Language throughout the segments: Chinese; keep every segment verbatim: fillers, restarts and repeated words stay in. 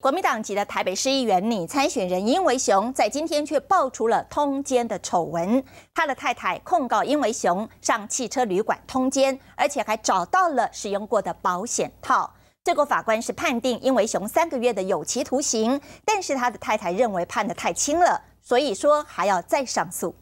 国民党籍的台北市议员拟参选人殷维雄，在今天却爆出了通奸的丑闻。他的太太控告殷维雄上汽车旅馆通奸，而且还找到了使用过的保险套。最高法官是判定殷维雄三个月的有期徒刑，但是他的太太认为判得太轻了，所以说还要再上诉。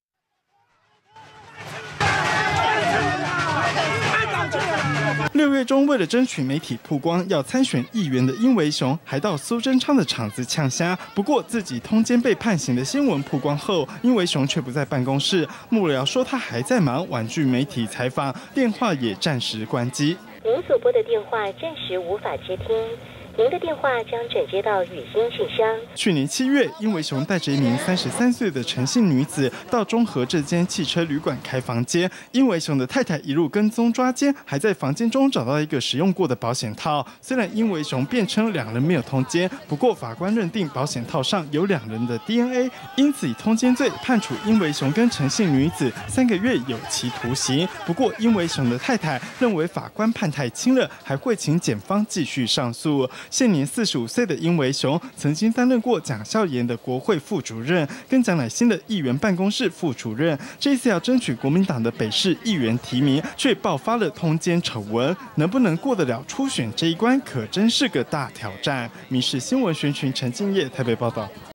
六月中，为了争取媒体曝光，要参选议员的殷维雄，还到苏贞昌的场子呛虾。不过，自己通奸被判刑的新闻曝光后，殷维雄却不在办公室，幕僚说他还在忙，婉拒媒体采访，电话也暂时关机。 您所拨的电话暂时无法接听。 您的电话将转接到语音信箱。 去年七月，殷维雄带着一名三十三岁的陈姓女子到中和这间汽车旅馆开房间。殷维雄的太太一路跟踪抓奸，还在房间中找到一个使用过的保险套。虽然殷维雄辩称两人没有通奸，不过法官认定保险套上有两人的 D N A， 因此以通奸罪判处殷维雄跟陈姓女子三个月有期徒刑。不过，殷维雄的太太认为法官判太轻了，还会请检方继续上诉。 现年四十五岁的殷维雄，曾经担任过蒋孝严的国会副主任，跟蒋乃馨的议员办公室副主任。这一次要争取国民党的北市议员提名，却爆发了通奸丑闻，能不能过得了初选这一关，可真是个大挑战。民视新闻选群陈敬业台北报道。